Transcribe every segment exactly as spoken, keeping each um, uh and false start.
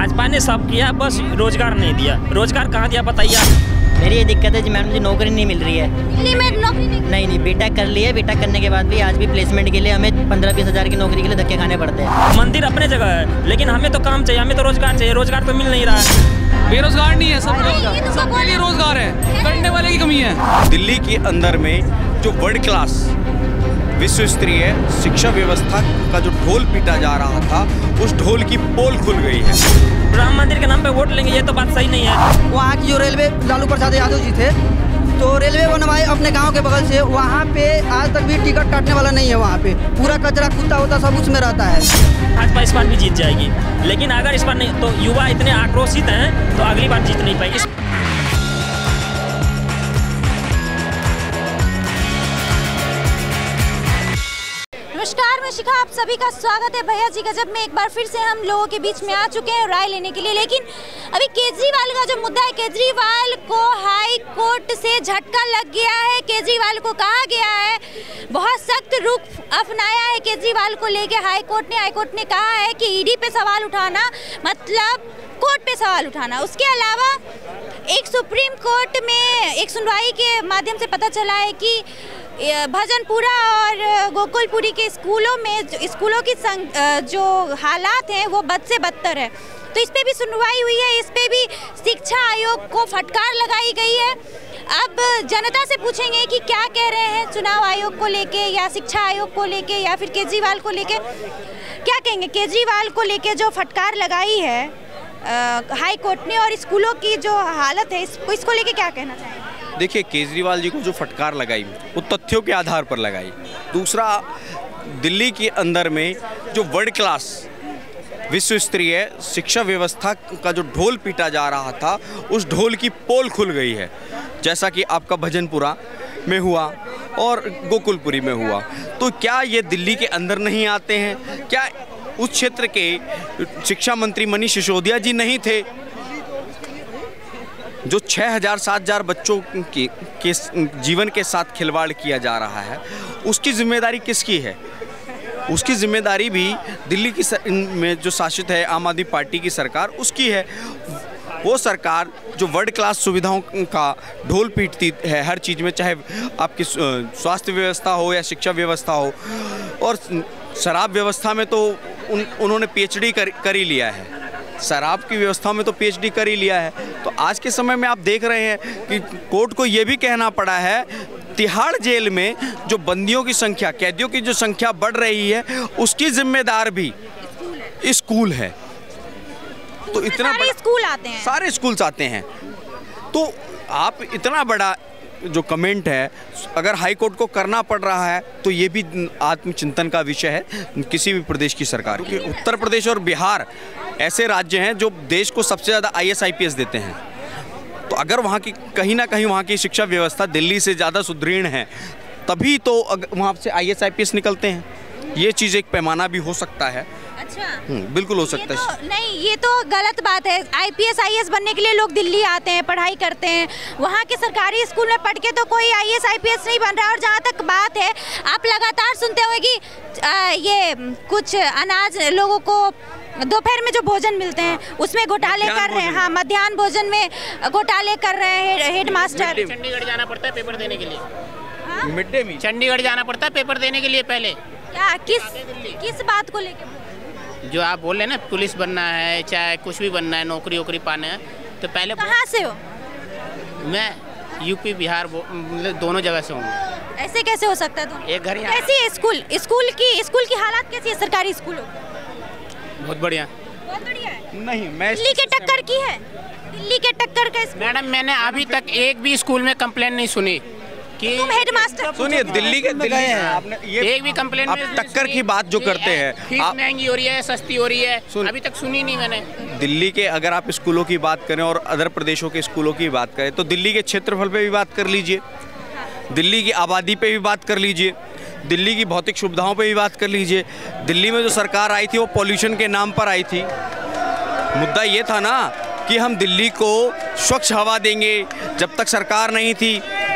भाजपा ने सब किया, बस रोजगार नहीं दिया। रोजगार कहाँ दिया बताइए आप। मेरी ये दिक्कत है जी मैम, मुझे नौकरी नहीं मिल रही है। दिल्ली में नौकरी नहीं नहीं नहीं बीटेक कर ली है, बीटेक करने के बाद भी आज भी प्लेसमेंट के लिए हमें पंद्रह बीस हज़ार की नौकरी के लिए धक्के खाने पड़ते हैं। मंदिर अपने जगह है, लेकिन हमें तो काम चाहिए, हमें तो रोजगार चाहिए। रोजगार तो मिल नहीं रहा है। बेरोजगार नहीं है, सब रोजगार सबके लिए रोजगार है, करने वाले की कमी है। दिल्ली के अंदर में जो वर्ल्ड क्लास विश्व स्तरीय शिक्षा व्यवस्था का जो ढोल पीटा जा रहा था, उस ढोल की पोल खुल गई है। राम मंदिर के नाम पे वोट लेंगे, ये तो बात सही नहीं है। वहाँ की जो रेलवे लालू प्रसाद यादव जी थे, तो रेलवे बनवाए अपने गांव के बगल से, वहाँ पे आज तक भी टिकट काटने वाला नहीं है। वहाँ पे पूरा कचरा कुत्ता होता सब उसमें रहता है। भाजपा इस बार भी जीत जाएगी, लेकिन अगर इस बार नहीं तो युवा इतने आक्रोशित हैं तो अगली बार जीत नहीं पाएगी। नमस्कार, मैं शिखा, आप सभी का स्वागत है भैया जी गजब में। एक बार फिर से हम लोगों के बीच में आ चुके हैं राय लेने के लिए। लेकिन अभी केजरीवाल का जो मुद्दा है, केजरीवाल को हाई कोर्ट से झटका लग गया है। केजरीवाल को कहा गया है, बहुत सख्त रुख अपनाया है केजरीवाल को लेके हाई कोर्ट ने। हाई कोर्ट ने कहा है कि ईडी पे सवाल उठाना मतलब कोर्ट पे सवाल उठाना। उसके अलावा एक सुप्रीम कोर्ट में एक सुनवाई के माध्यम से पता चला है कि भजनपुरा और गोकुलपुरी के स्कूलों में स्कूलों की जो हालात हैं वो बद से बदतर है। तो इस पे भी सुनवाई हुई है, इस पे भी शिक्षा आयोग को फटकार लगाई गई है। अब जनता से पूछेंगे कि क्या कह रहे हैं चुनाव आयोग को लेके या शिक्षा आयोग को लेके या फिर केजरीवाल को लेके, क्या कहेंगे केजरीवाल को लेके जो फटकार लगाई है हाई कोर्ट ने, और स्कूलों की जो हालत है इसको इसको लेके क्या कहना चाहेंगे? देखिए, केजरीवाल जी को जो फटकार लगाई वो तथ्यों के आधार पर लगाई। दूसरा, दिल्ली के अंदर में जो वर्ल्ड क्लास विश्व स्तरीय शिक्षा व्यवस्था का जो ढोल पीटा जा रहा था, उस ढोल की पोल खुल गई है। जैसा कि आपका भजनपुरा में हुआ और गोकुलपुरी में हुआ। तो क्या ये दिल्ली के अंदर नहीं आते हैं? क्या उस क्षेत्र के शिक्षा मंत्री मनीष सिसोदिया जी नहीं थे? जो छः हज़ार सात हज़ार बच्चों की के जीवन के साथ खिलवाड़ किया जा रहा है, उसकी जिम्मेदारी किसकी है? उसकी जिम्मेदारी भी दिल्ली की सर, में जो शासित है आम आदमी पार्टी की सरकार, उसकी है। वो सरकार जो वर्ल्ड क्लास सुविधाओं का ढोल पीटती है हर चीज़ में, चाहे आपकी स्वास्थ्य व्यवस्था हो या शिक्षा व्यवस्था हो, और शराब व्यवस्था में तो उन, उन्होंने पीएचडी कर, कर ही लिया है। शराब की व्यवस्था में तो पीएचडी कर ही लिया है। तो आज के समय में आप देख रहे हैं कि कोर्ट को ये भी कहना पड़ा है, तिहाड़ जेल में जो बंदियों की संख्या, कैदियों की जो संख्या बढ़ रही है, उसकी जिम्मेदार भी स्कूल है। तो इतना सारे स्कूल आते हैं, सारे स्कूल्स आते हैं। तो आप इतना बड़ा जो कमेंट है, अगर हाई कोर्ट को करना पड़ रहा है तो ये भी आत्मचिंतन का विषय है किसी भी प्रदेश की सरकार की। उत्तर प्रदेश और बिहार ऐसे राज्य हैं जो देश को सबसे ज़्यादा I A S I P S देते हैं। तो अगर वहाँ की कहीं ना कहीं वहाँ की शिक्षा व्यवस्था दिल्ली से ज़्यादा सुदृढ़ है, तभी तो वहाँ से I A S I P S निकलते हैं। ये चीज़ एक पैमाना भी हो सकता है। अच्छा, बिल्कुल हो सकता है। तो नहीं, ये तो गलत बात है। I P S I A S बनने के लिए लोग दिल्ली आते हैं, पढ़ाई करते हैं। वहाँ के सरकारी स्कूल में पढ़ के तो कोई I A S I P S नहीं बन रहा। और जहाँ तक बात है, आप लगातार सुनते होंगे कि आ, ये कुछ अनाज लोगों को दोपहर में जो भोजन मिलते हैं उसमें घोटाले कर रहे हैं। हाँ, मध्याह्न भोजन में घोटाले कर रहे हैं हेड मास्टर। चंडीगढ़ जाना पड़ता है पेपर देने के लिए। हाँ? मिड डे मील चंडीगढ़ जाना पड़ता है पेपर देने के लिए पहले। क्या किस किस बात को लेकर? जो आप बोल रहे हैं ना, पुलिस बनना है, चाहे कुछ भी बनना है, नौकरी वोकरी पाना है, तो पहले कहाँ से हो? मैं यूपी बिहार दोनों जगह से हूँ। ऐसे कैसे हो सकता है? तुम एक घर कैसी है स्कूल स्कूल की स्कूल की हालात कैसी है सरकारी स्कूलों? बहुत बढ़िया। बहुत बढ़िया है। नहीं, मैं दिल्ली के टक्कर की है, दिल्ली के टक्कर का। मैडम, मैंने अभी तक एक भी स्कूल में कंप्लेंट नहीं सुनी कि तुम हेडमास्टर। सुनिए, दिल्ली के दिल्ली हैं आपने ये एक भी कंप्लेंट आप टक्कर की बात जो करते हैं, फीस महंगी हो रही है, सस्ती हो रही है, अभी तक सुनी नहीं मैंने। दिल्ली के अगर आप स्कूलों की बात करें और अदर प्रदेशों के स्कूलों की बात करें, तो दिल्ली के क्षेत्रफल पे भी बात कर लीजिए, दिल्ली की आबादी पे भी बात कर लीजिए, दिल्ली की भौतिक सुविधाओं पे भी बात कर लीजिए। दिल्ली में जो सरकार आई थी वो पॉल्यूशन के नाम पर आई थी। मुद्दा ये था ना कि हम दिल्ली को स्वच्छ हवा देंगे। जब तक सरकार नहीं थी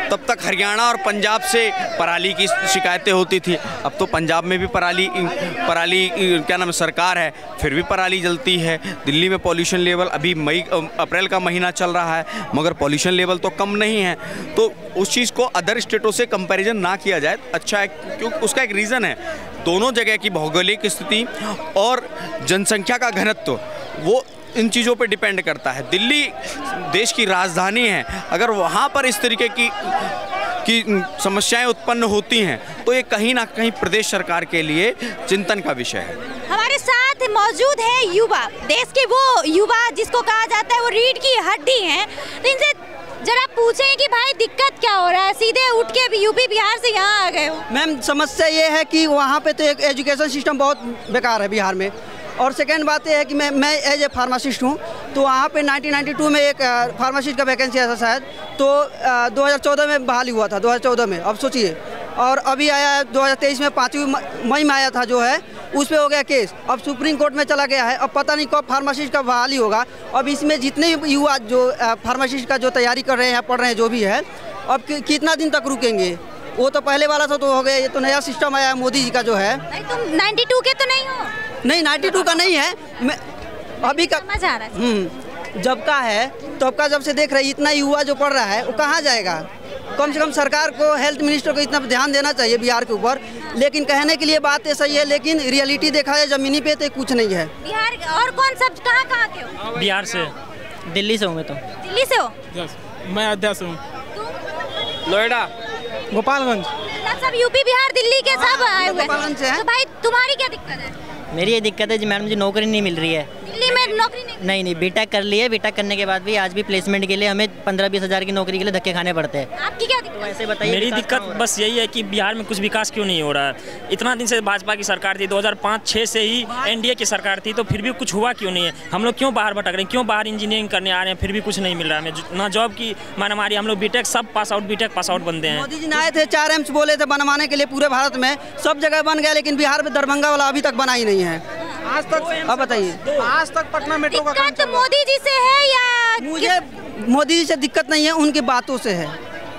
तब तक हरियाणा और पंजाब से पराली की शिकायतें होती थी। अब तो पंजाब में भी पराली पराली क्या नाम है सरकार है, फिर भी पराली जलती है। दिल्ली में पॉल्यूशन लेवल अभी मई अप्रैल का महीना चल रहा है, मगर पॉल्यूशन लेवल तो कम नहीं है। तो उस चीज़ को अदर स्टेटों से कंपैरिजन ना किया जाए अच्छा है, क्योंकि उसका एक रीज़न है, दोनों जगह की भौगोलिक स्थिति और जनसंख्या का घनत्व वो इन चीज़ों पे डिपेंड करता है। दिल्ली देश की राजधानी है, अगर वहाँ पर इस तरीके की की समस्याएं उत्पन्न होती हैं तो ये कहीं ना कहीं प्रदेश सरकार के लिए चिंतन का विषय है। हमारे साथ मौजूद है युवा, देश के वो युवा जिसको कहा जाता है वो रीढ़ की हड्डी हैं। तो इनसे जरा पूछें कि भाई दिक्कत क्या हो रहा है, सीधे उठ के यूपी बिहार से यहाँ आ गए हो। मैम समस्या ये है कि वहाँ पे तो एक एजुकेशन सिस्टम बहुत बेकार है बिहार में, और सेकेंड बात यह है कि मैं मैं एज ए फार्मासिस्ट हूँ, तो वहाँ पे नाइनटीन नाइंटी टू में एक फार्मासिस्ट का वैकेंसी आया था शायद, तो आ, दो हज़ार चौदह में बहाली हुआ था, दो हज़ार चौदह में, अब सोचिए। और अभी आया है दो हज़ार तेईस में पाँचवीं मई में आया था जो है, उस पर हो गया केस, अब सुप्रीम कोर्ट में चला गया है। अब पता नहीं कब फार्मासिस्ट का बहाली होगा। अब इसमें जितने युवा जो फार्मासिस्ट का जो तैयारी कर रहे हैं, पढ़ रहे हैं, जो भी है, अब कि, कितना दिन तक रुकेंगे? वो तो पहले वाला था तो हो गया, ये तो नया सिस्टम आया है मोदी जी का जो है। नहीं, तुम नाइंटी टू के तो नहीं हो? नहीं, नाइंटी टू का नहीं है, मैं अभी का समझ आ रहा है। जब का है तब का, जब से देख रहे इतना युवा जो पढ़ रहा है वो कहाँ जाएगा? कम से कम सरकार को, हेल्थ मिनिस्टर को इतना ध्यान देना चाहिए बिहार के ऊपर। लेकिन कहने के लिए बात सही है, लेकिन रियलिटी देखा है ज़मीनी पे तो कुछ नहीं है। बिहार और कौन सब कहाँ कहाँ के हो? बिहार से, दिल्ली से हूँ मैं तो। दिल्ली से हो? मैं अध्यक्ष हूँ। नोएडा, गोपालगंज। सब यूपी बिहार दिल्ली के सब आए हुए गोपालगंज से हैं। तो भाई तुम्हारी क्या दिक्कत है? मेरी ये दिक्कत है जी मैडम, मुझे नौकरी नहीं मिल रही है। दिल्ली में नौकरी नहीं? नहीं नहीं, बीटेक कर लिए, बीटेक करने के बाद भी आज भी प्लेसमेंट के लिए हमें पंद्रह बीस हज़ार की नौकरी के लिए धक्के खाने पड़ते हैं। आपकी क्या दिक्कत? ऐसे बताइए। मेरी दिक्कत बस यही है कि बिहार में कुछ विकास क्यों नहीं हो रहा है। इतना दिन से भाजपा की सरकार थी, दो हज़ार पाँच छह से ही एनडीए की सरकार थी, तो फिर भी कुछ हुआ क्यों नहीं है? हम लोग क्यों बाहर भटक रहे हैं, क्यों बाहर इंजीनियरिंग करने आ रहे हैं, फिर भी कुछ नहीं मिल रहा है हमें, ना जॉब की मारामारी। हम लोग बीटेक सब pass out, BTech pass out बनते हैं। मोदी जी आए थे, चार एम्स बोले थे बनवाने के लिए पूरे भारत में, सब जगह बन गया, लेकिन बिहार में दरभंगा वाला अभी तक बना ही नहीं है आज तक। अब बताइए, आज तक पटना मेट्रो का काम दिक्कत मोदी जी से है या मुझे मोदी जी से दिक्कत नहीं है, उनकी बातों से है।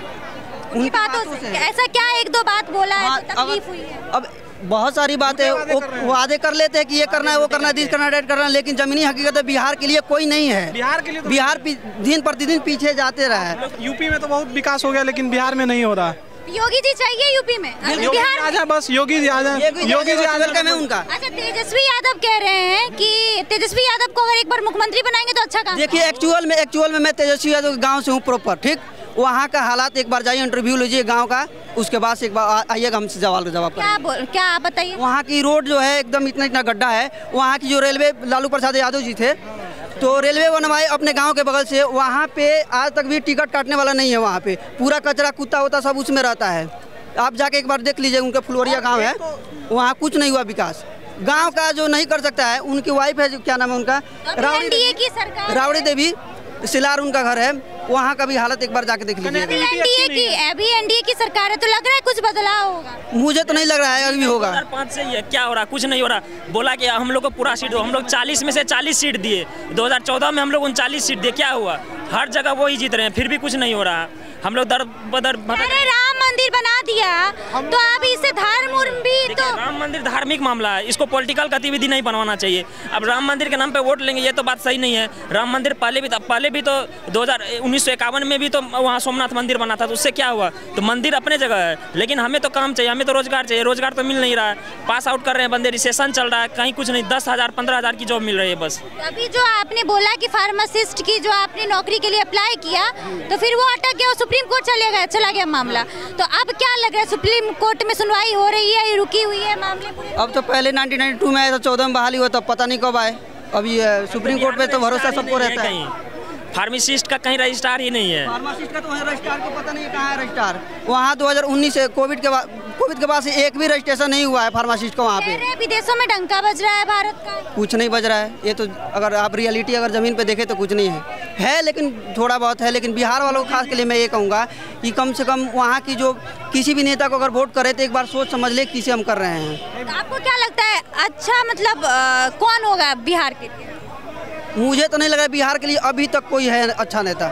उनकी बातों से? ऐसा क्या एक दो बात बोला है हाँ, जो तकलीफ हुई है? अब बहुत सारी बातें वो वादे कर लेते हैं कि ये करना है, वो करना है, दिस करना है, डेट करना है, लेकिन जमीनी हकीकत है बिहार के लिए कोई नहीं है। बिहार के लिए तो बिहार दिन प्रतिदिन पीछे जाते रहा है। यूपी में तो बहुत विकास हो गया, लेकिन बिहार में नहीं हो रहा। योगी जी चाहिए यूपी में, योगी जी आ जाए, बस योगी जी आ जाए, योगी जी आ जाए मैं उनका। अच्छा, तेजस्वी यादव कह रहे हैं कि तेजस्वी यादव को अगर एक बार मुख्यमंत्री बनाएंगे तो अच्छा काम। देखिए, एक्चुअल में एक्चुअल में मैं तेजस्वी यादव के गाँव से हूँ प्रॉपर, ठीक। वहाँ का हालात एक बार जाइए, इंटरव्यू लीजिए गांव का, उसके बाद से एक बार आइएगा हमसे जवाब जवाब क्या बोल क्या आप बताइए। वहाँ की रोड जो है एकदम इतना इतना गड्ढा है। वहाँ की जो रेलवे, लालू प्रसाद यादव जी थे, तो रेलवे बनवाए अपने गांव के बगल से, वहाँ पे आज तक भी टिकट काटने वाला नहीं है। वहाँ पे पूरा कचरा कुत्ता होता सब उसमें रहता है। आप जाके एक बार देख लीजिए, उनका फुलवरिया गाँव है, वहाँ कुछ नहीं हुआ विकास। गाँव का जो नहीं कर सकता है, उनकी वाइफ है, जो क्या नाम है उनका, रावड़ी देवी, रावड़ी देवी सिलार उनका घर है, वहाँ का भी हालत एक बार जाके देख लीजिए। एनडीए की अभी एनडीए की सरकार है, तो लग रहा है कुछ बदलाव होगा। मुझे तो नहीं लग रहा है अभी होगा। दो हज़ार पाँच से ही है, क्या हो रहा? कुछ नहीं हो रहा। बोला कि हम लोग को पूरा सीट दो, हम लोग चालीस में से चालीस सीट दिए। दो हज़ार चौदह में हम लोग उनचालीस सीट दिए, क्या हुआ? हर जगह वो ही जीत रहे हैं, फिर भी कुछ नहीं हो रहा। हम लोग दर बदर अरे राम मंदिर बना दिया तो अब इससे धर्म भी तो राम मंदिर धार्मिक मामला है, इसको पॉलिटिकल गतिविधि नहीं बनवाना चाहिए। अब राम मंदिर के नाम पे वोट लेंगे, ये तो बात सही नहीं है। राम मंदिर पहले भी था, पहले भी तो दो हज़ार उन्नीस सौ इक्यावन में भी तो वहाँ सोमनाथ मंदिर बना था, तो उससे क्या हुआ? तो मंदिर अपने जगह है, लेकिन हमें तो काम चाहिए, हमें तो रोजगार चाहिए। रोजगार तो मिल नहीं रहा है, पास आउट कर रहे हैं बंदे, रिसेशन चल रहा है, कहीं कुछ नहीं। दस हज़ार पंद्रह हज़ार की जॉब मिल रही है बस। अभी जो आपने बोला कि फार्मासिस्ट की जो आपने नौकरी के लिए अप्लाई किया, तो फिर वो अटक गया, सुप्रीम कोर्ट चले गया चला गया मामला। तो अब क्या लग रहा है, सुप्रीम कोर्ट में सुनवाई हो रही है, रुकी हुई है मामले पूरे? अब तो पहले नाइनटीन नाइंटी टू में आया था, चौदह में बहाली हुआ, तब पता नहीं कब आए। अभी सुप्रीम कोर्ट पे तो भरोसा सबको रहता है। फार्मासिस्ट का कहीं रजिस्ट्रार ही नहीं है। फार्मासिस्ट का तो रजिस्ट्रार को पता नहीं कहाँ है रजिस्ट्रार। वहाँ दो हज़ार उन्नीस से कोविड के बाद कोविड के बाद से एक भी रजिस्ट्रेशन नहीं हुआ है फार्मासिस्ट का वहाँ पे। विदेशों में डंका बज रहा है भारत का। कुछ नहीं बज रहा है, ये तो अगर आप रियलिटी अगर ज़मीन पे देखें तो कुछ नहीं है, है लेकिन थोड़ा बहुत है। लेकिन बिहार वालों को खास के लिए मैं ये कहूँगा कि कम से कम वहाँ की जो किसी भी नेता को अगर वोट करे तो एक बार सोच समझ ले किसे हम कर रहे हैं। तो आपको क्या लगता है अच्छा मतलब आ, कौन होगा बिहार के लिए? मुझे तो नहीं लग रहा बिहार के लिए अभी तक कोई है अच्छा नेता।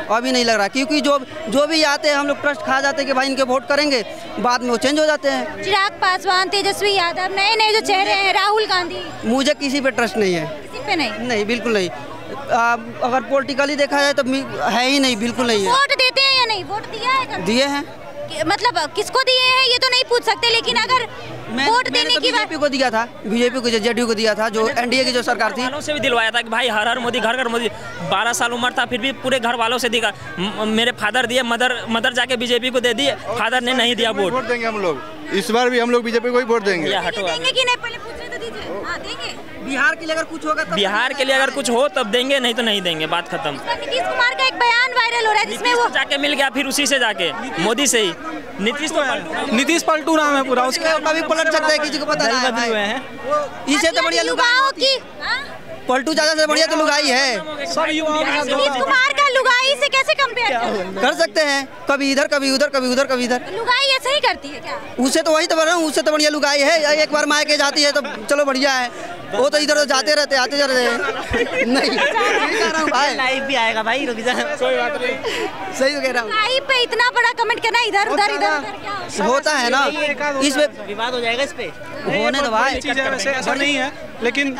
अभी नहीं लग रहा, क्योंकि जो जो भी आते हैं हम लोग ट्रस्ट खा जाते हैं कि भाई इनके वोट करेंगे, बाद में वो चेंज हो जाते हैं। चिराग पासवान, तेजस्वी यादव, नए नए जो चेहरे हैं, राहुल गांधी, मुझे किसी पे ट्रस्ट नहीं है। किसी पे नहीं? नहीं, बिल्कुल नहीं। आ, अगर पॉलिटिकली देखा जाए तो है ही नहीं, बिल्कुल नहीं है। वोट देते हैं या नहीं? वोट दिया है कभी? दिए हैं। मतलब किसको दिए हैं ये तो नहीं पूछ सकते, लेकिन अगर वोट देने तो की बात, बीजेपी को दिया था, बीजेपी को, जेडीयू को दिया था, जो एनडीए की जो सरकार थी। वालों से भी दिलवाया था कि भाई हर हर मोदी, घर घर मोदी। बारह साल उम्र था फिर भी पूरे घर वालों से दिखा। मेरे फादर दिए, मदर मदर जाके बीजेपी को दे दिए, फादर ने नहीं दिया वोट। वोट देंगे हम लोग, इस बार भी हम लोग बीजेपी को ही वोट देंगे। देंगे कि नहीं पहले पूछ रहे तो दीजिए। हाँ, देंगे। बिहार के लिए अगर कुछ होगा, बिहार के लिए अगर कुछ हो तब देंगे, नहीं तो नहीं देंगे, बात खत्म। नीतीश कुमार का एक बयान वायरल हो रहा है जिसमें वो जाके मिल गया, फिर उसी से जाके मोदी से ही। नीतीश तो नीतीश पलटू नाम है पूरा उसका, कभी पलट सकता है, किसी को पता नहीं है। इसे तो बढ़िया युवाओं की पलटू ज्यादा से बढ़िया तो लुगाई है। सब युवाओं के साथ नीतीश कुमार का लुगाई से कैसे कंपेयर कर सकते हैं? कभी इधर कभी उधर, कभी उधर कभी इधर। लुगाई ऐसे ही करती है क्या? उससे तो वही तो बोल रहा हूँ, उससे तो बढ़िया लुगाई है। एक बार मायके जाती है तो चलो बढ़िया है, वो तो इधर जाते रहते आते जा रहे नहीं कह रहा हूँ भाई, लाइव भी आएगा भाई, रुक जा। कोई बात नहीं, सही तो कह रहा हूँ। लाइव पे इतना बड़ा कमेंट करना, इधर उधर इधर उधर क्या होता है ना, इसमें विवाद हो जाएगा इस पे। होने तो भाई चीज़ है, वैसे ऐसा नहीं है, लेकिन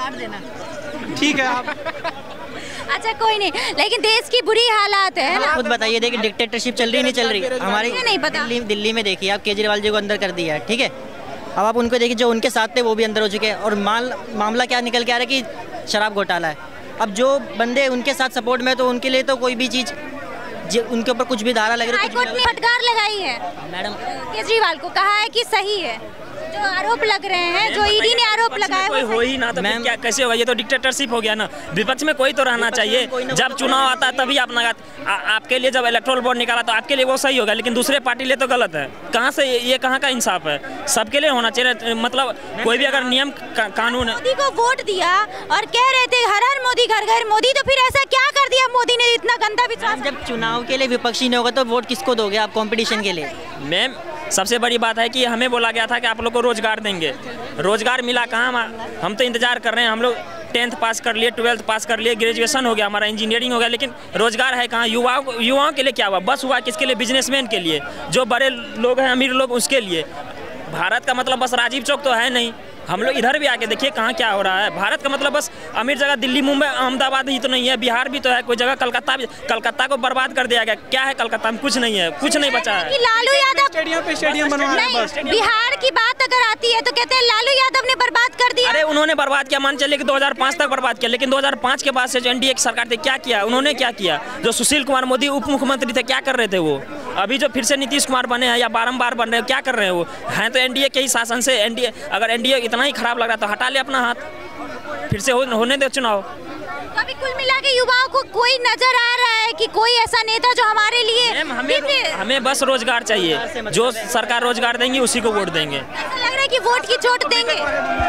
ठीक है आप। अच्छा कोई नहीं, लेकिन देश की बुरी हालात है ना। खुद बताइए, देखिए डिक्टेटरशिप चल रही नहीं चल रही हमारी? नहीं पता। दिल्ली दिल्ली में देखिए आप, केजरीवाल जी को अंदर कर दिया है, ठीक है। अब आप उनको देखिए, जो उनके साथ थे वो भी अंदर हो चुके हैं, और माल मामला क्या निकल के आ रहा है कि शराब घोटाला है। अब जो बंदे उनके साथ सपोर्ट में, तो उनके लिए तो कोई भी चीज़, उनके ऊपर कुछ भी धारा लग रही है। हाईकोर्ट ने फटकार लगाई है मैडम, केजरीवाल को, कहा है कि सही है जो आरोप लग रहे हैं, जो ईडी ने आरोप लगाया। कोई हो ही ना तो फिर क्या, कैसे होगा? ये तो डिक्टेटरशिप हो गया ना। विपक्ष में कोई तो रहना चाहिए। जब चुनाव आता है तभी आप लगा, आपके लिए जब इलेक्टोरल बॉन्ड निकाला तो आपके लिए वो सही होगा, लेकिन दूसरे पार्टी लिए तो गलत है। कहाँ से ये, कहाँ का इंसाफ है? सबके लिए होना चाहिए। मतलब कोई भी अगर नियम का, कानून है। मोदी को वोट दिया और कह रहे थे हर हर मोदी घर घर मोदी, तो फिर ऐसा क्या कर दिया मोदी ने इतना गंदा विश्वास? जब चुनाव के लिए विपक्षी नहीं होगा तो वोट किसको दोगे आप कंपटीशन के लिए? मैम सबसे बड़ी बात है कि हमें बोला गया था कि आप लोग को रोजगार देंगे, रोजगार मिला कहाँ? हम तो इंतजार कर रहे हैं। हम लोग टेंथ पास कर लिए, ट्वेल्थ पास कर लिए, ग्रेजुएशन हो गया, हमारा इंजीनियरिंग हो गया, लेकिन रोजगार है कहाँ? युवाओं युवाओं के लिए क्या हुआ? बस हुआ किसके लिए? बिजनेसमैन के लिए, जो बड़े लोग हैं, अमीर लोग, उसके लिए। भारत का मतलब बस राजीव चौक तो है नहीं। हम लोग इधर भी आके देखिए कहाँ क्या हो रहा है। भारत का मतलब बस अमीर जगह दिल्ली, मुंबई, अहमदाबाद ही तो नहीं है, बिहार भी तो है, कोई जगह कलकत्ता भी। कलकत्ता को बर्बाद कर दिया गया। क्या है कलकत्ता में? कुछ नहीं है, कुछ नहीं बचा है। लालू यादव स्टेडियम पे स्टेडियम बनवा रहे हैं बस। बिहार की बात अगर आती है तो कहते हैं लालू यादव ने बर्बाद कर दिया। अरे उन्होंने बर्बाद किया, मान चलिए कि दो हज़ार पाँच तक बर्बाद किया, लेकिन दो हज़ार पाँच के बाद से जो एनडीए की सरकार थी क्या किया उन्होंने? क्या किया? जो सुशील कुमार मोदी उप मुख्यमंत्री थे क्या कर रहे थे वो? अभी जो फिर से नीतीश कुमार बने हैं या बारंबार बन रहे हैं, क्या कर रहे हैं वो? हैं तो एनडीए के ही शासन से। एनडीए अगर एनडीए इतना ही खराब लग रहा तो हटा ले अपना हाथ, फिर से हो, होने दे चुनाव। तो अभी कुल मिला के युवाओं को कोई नजर आ रहा है कि कोई ऐसा नेता जो हमारे लिए? हमें हमें बस रोजगार चाहिए, जो सरकार रोजगार देंगी उसी को वोट देंगे। ऐसा लग रहा है कि वोट की चोट देंगे।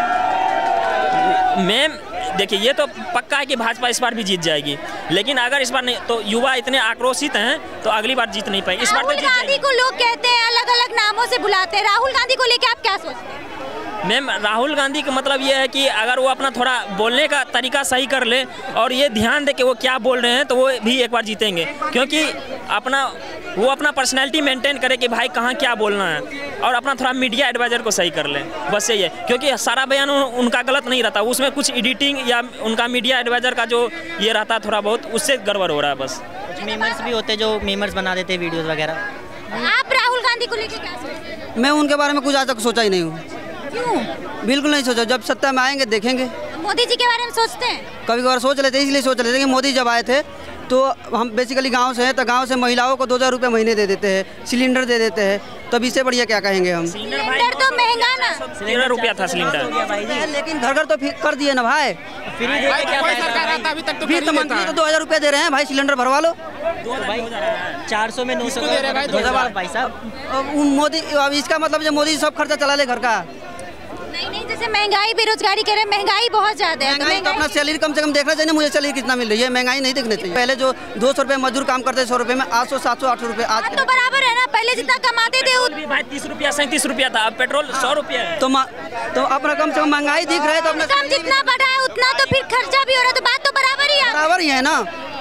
मैम देखिए, ये तो पक्का है कि भाजपा इस बार भी जीत जाएगी, लेकिन अगर इस बार नहीं तो युवा इतने आक्रोशित हैं तो अगली बार जीत नहीं पाएंगे। इस बार तो राहुल गांधी को लोग कहते हैं, अलग अलग नामों से बुलाते हैं, राहुल गांधी को लेके आप क्या सोचते हैं? मैम राहुल गांधी का मतलब ये है कि अगर वो अपना थोड़ा बोलने का तरीका सही कर ले और ये ध्यान दे कि वो क्या बोल रहे हैं तो वो भी एक बार जीतेंगे, क्योंकि अपना वो अपना पर्सनैलिटी मेंटेन करे कि भाई कहाँ क्या बोलना है, और अपना थोड़ा मीडिया एडवाइजर को सही कर ले, बस यही है। क्योंकि सारा बयान उनका गलत नहीं रहता, उसमें कुछ एडिटिंग या उनका मीडिया एडवाइजर का जो ये रहता थोड़ा बहुत, उससे गड़बड़ हो रहा है बस। कुछ मीमर्स भी होते जो मीमर्स बना देते वीडियोस वगैरह। आप राहुल गांधी को लेके क्या सोचते हैं? मैं उनके बारे में कुछ आज तक सोचा ही नहीं हूँ। क्यों? बिल्कुल नहीं सोचा। जब सत्ता में आएंगे देखेंगे। मोदी जी के बारे में सोचते हैं? कभी कभार सोच लेते हैं, इसलिए सोच लेते हैं कि मोदी जब आए थे तो हम बेसिकली गांव से हैं, तो गांव से महिलाओं को दो हज़ार रुपये महीने दे देते हैं, सिलेंडर दे देते हैं, तब इससे बढ़िया क्या कहेंगे हम? सिलेंडर तो महंगा ना, तेरह रुपया था सिलेंडर, लेकिन घर घर तो फिर कर दिए ना भाई। फ्री दे के क्या फायदा? फिर तो मंथली तो दो हज़ार रुपये दे रहे हैं भाई, सिलेंडर भरवा लो। चार सौ में नौ सौ दे रहे भाई भाई साहब। अब उन मोदी, अब इसका मतलब जो मोदी सब खर्चा चला ले घर का। नहीं नहीं, जैसे महंगाई, बेरोजगारी कह रहे हैं, महंगाई बहुत ज्यादा है। महंगाई तो अपना सैलरी कम से कम देखना चाहिए। मुझे सैलरी कितना मिल रही है, महंगाई नहीं देखनी चाहिए। पहले जो दो सौ रुपये मजदूर काम करते सौ रुपये में, आठ सौ सात सौ आठ सौ रुपये आज तो बराबर है ना, पहले जितना कमाते थे भी भाई तीस रुपया सैंतीस रुपया था, अब पेट्रोल सौ रुपया है। तो तो अपना कम से कम महंगाई दिख रहा है तो अपना जितना बढ़ा है उतना तो फिर खर्चा भी हो रहा है, तो बात तो बराबर ही है। बराबर ही है ना।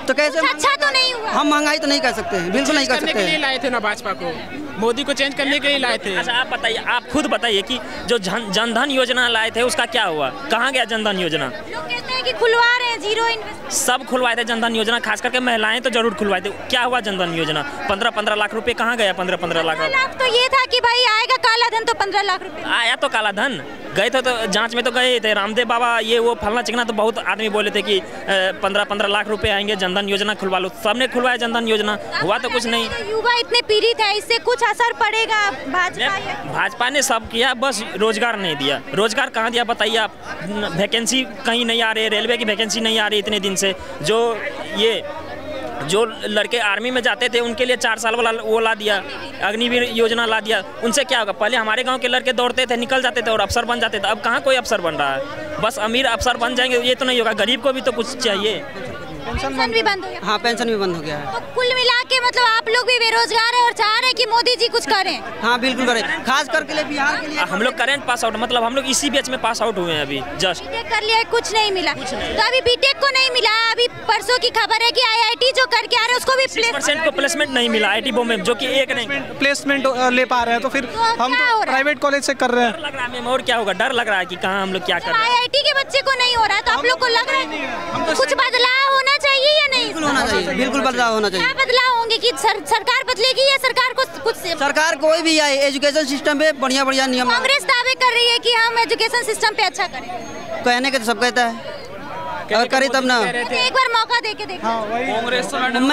तो कैसे अच्छा तो नहीं हुआ। हम महंगाई तो नहीं कर सकते हैं, बिल्कुल नहीं कर सकते हैं। लाए थे ना भाजपा को, मोदी को चेंज करने के लिए लाए थे। अच्छा आप बताइए, आप खुद बताइए कि जो जन जनधन योजना लाए थे उसका क्या हुआ, कहाँ गया जनधन योजना? लोग कहते हैं कि खुलवा रहे हैं जीरो इन्वेस्ट। सब खुलवाए थे जनधन योजना, खास करके महिलाएं तो जरूर खुलवाए थे। क्या हुआ जनधन योजना? पंद्रह पंद्रह लाख रुपए कहाँ गया? पंद्रह पंद्रह लाख लाख तो ये था कि भाई आएगा काला धन, तो पंद्रह लाख रुपए आया तो काला धन। गए थे तो जांच में तो गए थे रामदेव बाबा, ये वो फलना चिकना, तो बहुत आदमी बोले थे कि पंद्रह पंद्रह लाख रुपए आएंगे, जनधन योजना खुलवा लो। सबने खुलवाया जनधन योजना, हुआ तो कुछ नहीं। युवा इतने पीड़ित है, इससे कुछ असर पड़ेगा भाजपा? भाजपा ने सब किया, बस रोजगार नहीं दिया। रोजगार कहाँ दिया बताइए आप? वैकेंसी कहीं नहीं आ रही, रेलवे की वैकेंसी नहीं आ रही इतने दिन से। जो ये जो लड़के आर्मी में जाते थे उनके लिए चार साल वाला वो ला दिया, अग्निवीर योजना ला दिया। उनसे क्या होगा? पहले हमारे गांव के लड़के दौड़ते थे, निकल जाते थे और अफसर बन जाते थे। अब कहाँ कोई अफसर बन रहा है? बस अमीर अफसर बन जाएंगे, ये तो नहीं होगा। गरीब को भी तो कुछ चाहिए। पेंशन भी बंद हो गया। हाँ पेंशन भी बंद हो गया है। तो कुल मिला के मतलब आप लोग भी बेरोजगार है और चाह रहे हैं कि मोदी जी कुछ करें। हाँ बिल्कुल करें, खास करके लिए बिहार के लिए। हम लोग करेंट पास आउट, मतलब हम लोग इसी बैच में पास आउट हुए हैं अभी जस्ट। बीटेक कर लिया, कुछ नहीं मिला। तो अभी बीटेक को नहीं मिला। अभी परसों की खबर है कि आईआईटी जो करके आ रहे हैं उसको भी सिक्स परसेंट को प्लेसमेंट नहीं मिला आईटी बॉम्बे में, जो कि एक नहीं प्लेसमेंट ले पा रहे हैं। तो फिर हम प्राइवेट कॉलेज से कर रहे हैं। डर लग रहा है, और क्या होगा? डर लग रहा है कि कहाँ हम लोग क्या कर रहे हैं। आईआईटी के बच्चे को नहीं हो रहा है तो आप लोग को लग रहा है कुछ बदलाव होना चाहिए या नहीं? बिल्कुल होना चाहिए, बिल्कुल बदलाव होना चाहिए। क्या बदलाव होंगे कि सर, सरकार बदलेगी या सरकार को कुछ? सरकार कोई भी आए, एजुकेशन सिस्टम पे बढ़िया बढ़िया नियम। कांग्रेस दावे कर रही है कि हम एजुकेशन सिस्टम पे अच्छा करें। कहने के तो सब कहता है, अगर करे तब ना। एक बार मौका दे के देखो। कांग्रेस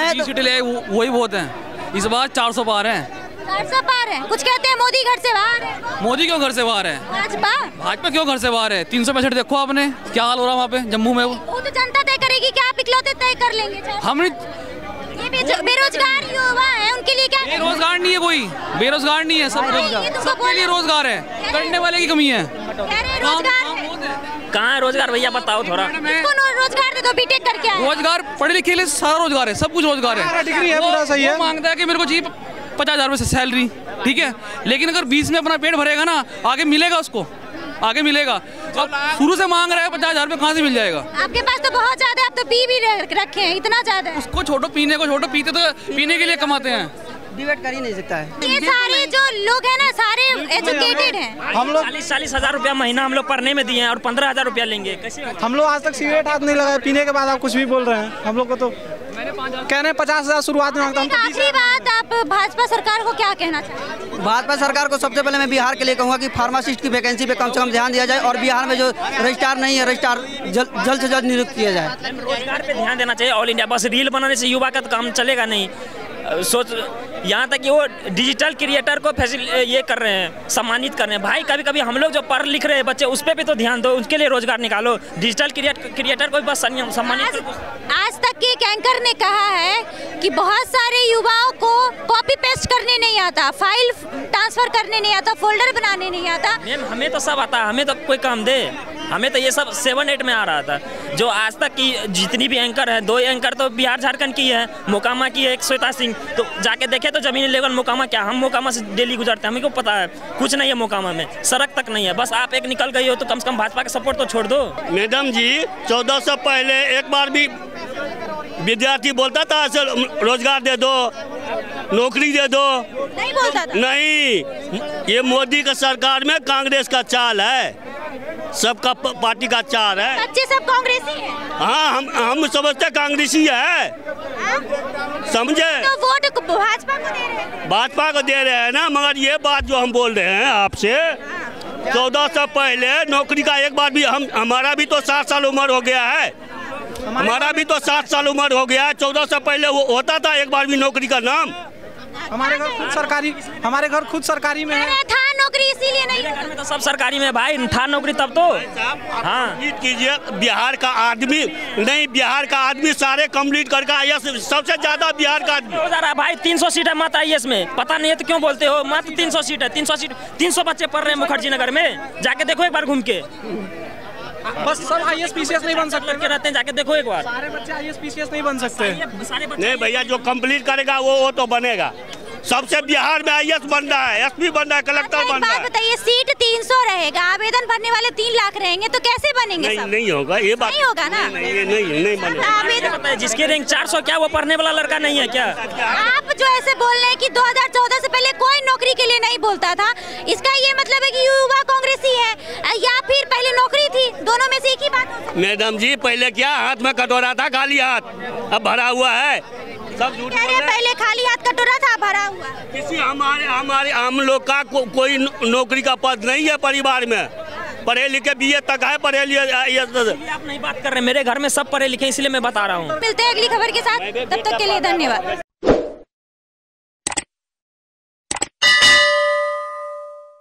वही बहुत है, इस बार चार सौ पार है। चार सौ पार है। कुछ कहते हैं मोदी घर से बाहर है। मोदी क्यों घर से बाहर है? भाजपा भाजपा क्यों घर से बाहर है? तीन सौ पैंसठ देखो आपने क्या हाल हो रहा है वहाँ पे जम्मू में। वो वो तो जनता तय करेगी कि आप इकलौते तय कर लेंगे। हमने बेरोजगार युवा है, उनके लिए क्या? बेरोजगार नहीं है कोई, बेरोजगार नहीं है, सब सबके लिए रोजगार है, करने वाले की कमी है। कहाँ है रोजगार भैया बताओ थोड़ा। रोजगार दे दो, बीटेक करके आए। रोजगार पढ़े लिखे लिए सारा रोजगार है, सब कुछ रोजगार है। डिग्री है, पूरा सही है। मांगता है कि मेरे को चाहिए पचास हजार रुपये से सैलरी, ठीक है, लेकिन अगर बीस में अपना पेट भरेगा ना, आगे मिलेगा उसको, आगे मिलेगा। अब शुरू से मांग रहा है पचास हजार रुपये, कहाँ से मिल जाएगा? आपके पास तो बहुत ज्यादा, आप तो पी भी रखे हैं, इतना ज्यादा है। उसको छोड़ो, पीने को छोड़ो, पीते तो पीने के लिए कमाते हैं। डिबेट कर ही नहीं सकता है। ये सारे जो लोग हैं ना, सारे एजुकेटेड हैं। हम लोग चालीस चालीस हजार रुपया महीना हम लोग पढ़ने में दिए हैं और पंद्रह हजार रुपया लेंगे। कैसे? हम लोग आज तक सिगरेट हाथ नहीं लगाए, पीने के बाद आप कुछ भी बोल रहे हैं। हम लोग को तो कह रहे हैं पचास हजार शुरुआत में मांगता हूँ। आखिरी बात, आप भाजपा सरकार को क्या कहना चाहते हैं? भाजपा सरकार को सबसे पहले मैं बिहार के लिए कहूँगा कि फार्मासिस्ट की वैकेंसी पे कम से कम ध्यान दिया जाए और बिहार में जो रजिस्ट्रार नहीं है, रजिस्ट्रार जल्द से जल्द नियुक्त किया जाए। रोजगार पे ध्यान देना चाहिए ऑल इंडिया। बस रील बनाने से युवा का तो काम चलेगा नहीं। सोच यहाँ तक कि वो डिजिटल क्रिएटर को ये कर रहे हैं, सम्मानित कर रहे हैं। भाई कभी कभी हम लोग जो पढ़ लिख रहे हैं बच्चे, उस पर भी तो ध्यान दो, उसके लिए रोजगार निकालो। डिजिटल क्रिएटर को बस सम्मानित। आज तक के एक एंकर ने कहा है कि बहुत सारे युवाओं को कॉपी पेस्ट करने नहीं आता, फाइल ट्रांसफर करने नहीं आता, फोल्डर बनाने नहीं आता। मैम हमें तो सब आता है, हमें तो कोई काम दे। हमें तो ये सब सेवन एट में आ रहा था। जो आज तक की जितनी भी एंकर है, दो एंकर तो बिहार झारखंड की है, मोकामा की है एक श्वेता सिंह। तो जाके देखे तो जमीनी लेवल मोकामा क्या, हम मोकामा से डेली गुजरते हैं, हमें क्यों पता है कुछ नहीं है मोकामा में, सड़क तक नहीं है। बस आप एक निकल गई हो तो कम से कम भाजपा का सपोर्ट तो छोड़ दो। मैडम जी, चौदह सौ पहले एक बार भी विद्यार्थी बोलता था रोजगार दे दो, नौकरी दे दो, नहीं बोलता था। नहीं, ये मोदी का सरकार में कांग्रेस का चाल है, सबका पार्टी का चाल है। बच्चे सब कांग्रेसी हैं। हाँ, हम हम समझते कांग्रेसी है, समझे? तो वोट भाजपा को दे रहे हैं। भाजपा को दे रहे हैं ना, मगर ये बात जो हम बोल रहे हैं आपसे, चौदह साल पहले नौकरी का एक बार भी, हम हमारा भी तो सात साल उम्र हो गया है, हमारा भी तो सात साल उम्र हो गया है। चौदह साल पहले वो होता था एक बार भी नौकरी का नाम। हमारे घर खुद सरकारी, हमारे घर खुद सरकारी में है। था नौकरी, इसीलिए नहीं। घर में तो सब सरकारी में भाई, था नौकरी तब तो। हाँ कीजिए, बिहार का आदमी नहीं, बिहार का आदमी सारे कंप्लीट करके आया, सबसे ज्यादा बिहार का आदमी। भाई तीन सौ सीट है मात्र आई एस में, पता नहीं है तो क्यों बोलते हो? मात्र तीन सौ सीट है, तीन सौ सीट तीन सौ बच्चे पढ़ रहे हैं मुखर्जी नगर में, जाके देखो एक बार घूम के। बस सब I S P C S नहीं बन सकते रहते हैं, जाके देखो एक बार। सारे बच्चे I S P C S नहीं बन सकते। नहीं भैया, जो कंप्लीट करेगा वो वो तो बनेगा। सबसे बिहार में आई एस बन रहा है, एस पी बन रहा है, कलेक्टर अच्छा, बन रहा है। बताइए सीट तीन सौ रहेगा, आवेदन भरने वाले तीन लाख रहेंगे तो कैसे बनेंगे? नहीं सब? नहीं होगा ये बात, नहीं होगा ना, नहीं नहीं नहीं, नहीं बनेगा। आवेदन जिसकी रैंक चार सौ क्या वो पढ़ने वाला लड़का नहीं है क्या? आप जो ऐसे बोल रहे हैं कि दो हज़ार चौदह से पहले कोई नौकरी के लिए नहीं बोलता था, इसका ये मतलब है कि युवा कांग्रेसी है या फिर पहले नौकरी थी? दोनों में से एक ही बात। मैडम जी पहले क्या हाथ में कटोरा था, खाली हाथ, अब भरा हुआ है। सब झूठ कह रहे हैं पहले खाली हाथ कटोरा था, भरा हुआ। किसी हमारे हमारे हम लोग का को, कोई नौकरी का पद नहीं है परिवार में। पढ़े लिखे बी ए तक है, पढ़े लिखे। आप नहीं बात कर रहे, मेरे घर में सब पढ़े लिखे, इसलिए मैं बता रहा हूँ। मिलते हैं अगली खबर के साथ, तब तक के लिए धन्यवाद।